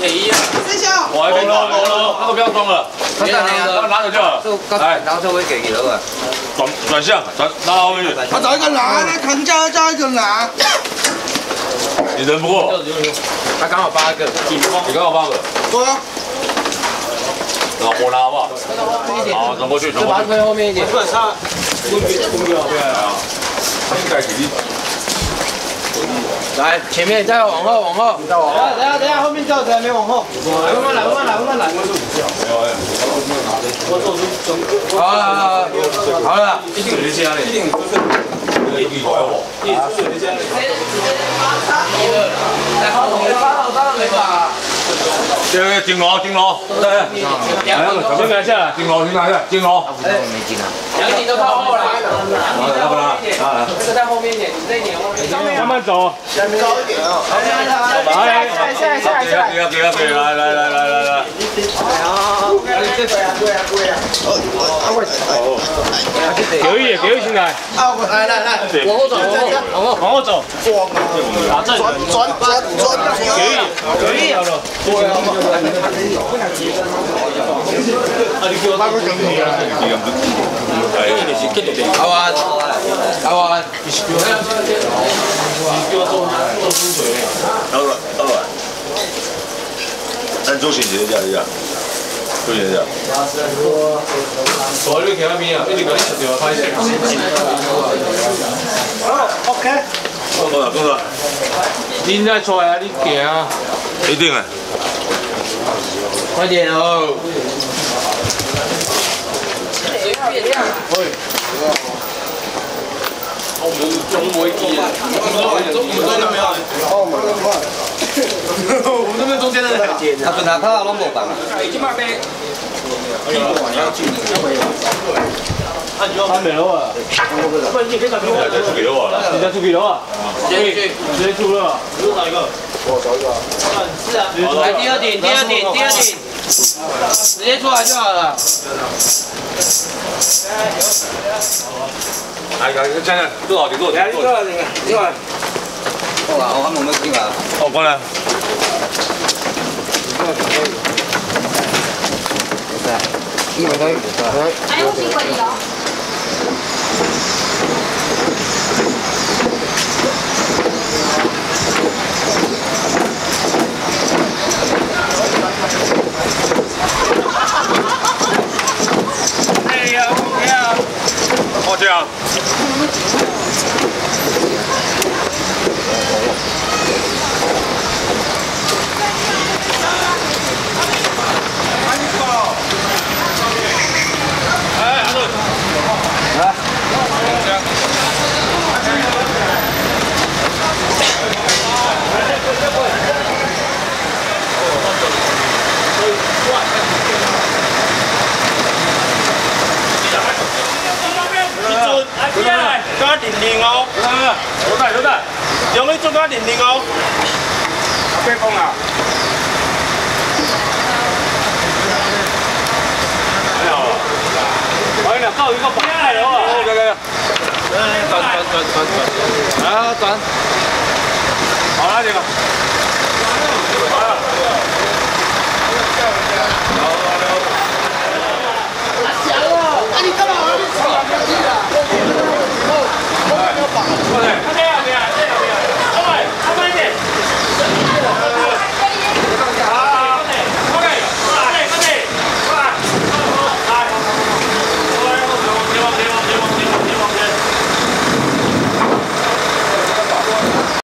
铁一啊。 生肖。 我还没装，那个不要装了， 他拿走就好了。 来，然后就会给你了吧？ 转向，拉后面去。 他找一个拿，那扛架叫一个拿。 你人不够。 他刚好8个， 你刚好8个。 对啊。 我拿好不好？好，转过去，转过去。 推后面一点。 不然他公标对啊，他应该是你。 来，前面再往后，往后。 等下，后面轿子还没往后。慢慢来。 好了。 一定有些一定金楼，对，先拿下来，金楼，先拿下，金楼。 没进啊。2顶都靠后来。 要不然， 这个在后面一点，你这一点后面。 慢慢走。 下面高一点啊。来。 给进来。 来。 往后走。打正。 转。 可以了。 阿灣， 咱做先一下。做先一下。我呢企喺邊啊？呢個電話拍攝。 OK。 工作。 你再出來啊！你行啊！ 一定啊。 快點哦！ 我们这边中间的人， 他准他拍拢無辦啊。 他沒了啊！你可以出給我了。你再出給我啊？直接出了。你找一個。我找一個。是啊。 來第二頂，直接出來就好了。 來，這樣多少點？ 過來，我冇乜見啊。 哦，過來。 因為佢还有新闻有。 哎呀，好这样。 加電電哦， 都得， 用呢種加電電哦。阿飛風啊！ 哎呀，夠一個擺下嚟喎。轉。啊，轉。好啦，這個。